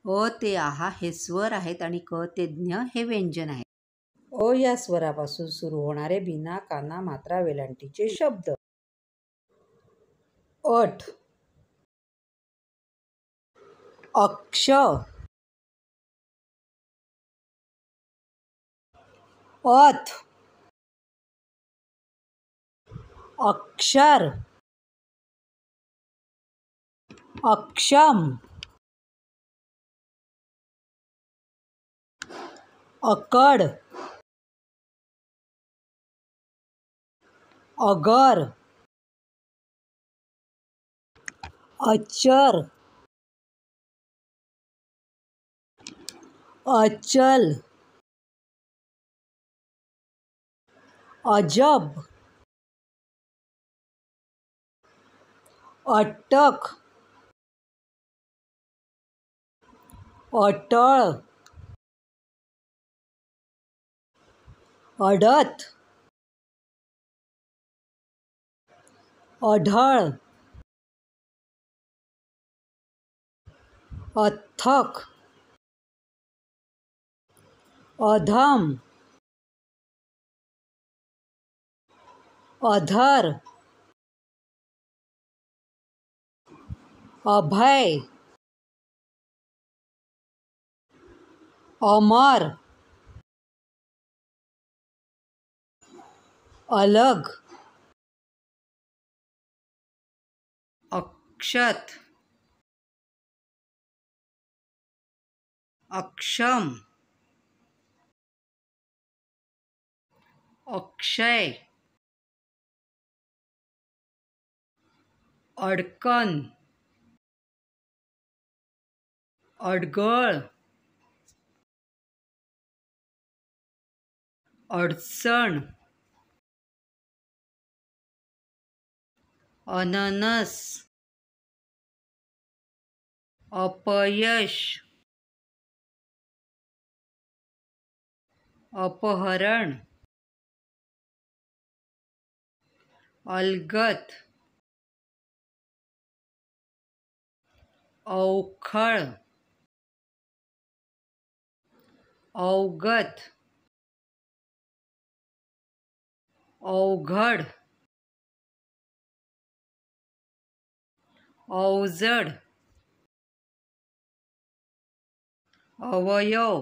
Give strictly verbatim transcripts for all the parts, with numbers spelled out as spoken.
अ ते आहा हे स्वर आहेत आणि क ते ज्ञ हे व्यंजन आहे. अ या स्वरापासून सुरू होणारे बिना काना मात्रा वेलांटीचे शब्द. अठ, अक्ष, अथ, अक्षर, अक्षम, अकड, अगर, अचर, अचल, अजब, अटक, अटळ, अडत, अढळ, अथक, अधम, अधर, अभय, अमर, अलग, अक्षत, अक्षम, अक्षय, अडकन, अडगळ, अडचण, अननस, अपयश, अपहरण, अलगत, अवखळ, अवगत, अवघड, अवजड, अवयव,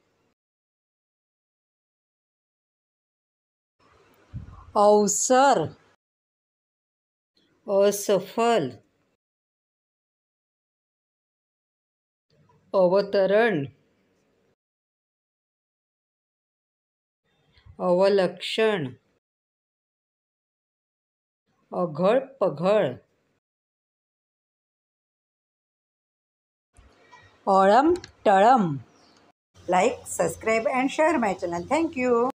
अवसर, असफल, अवतरण, अवलक्षण, अघळ पघळ, अळम टळम. Like, subscribe and share my channel. Thank you.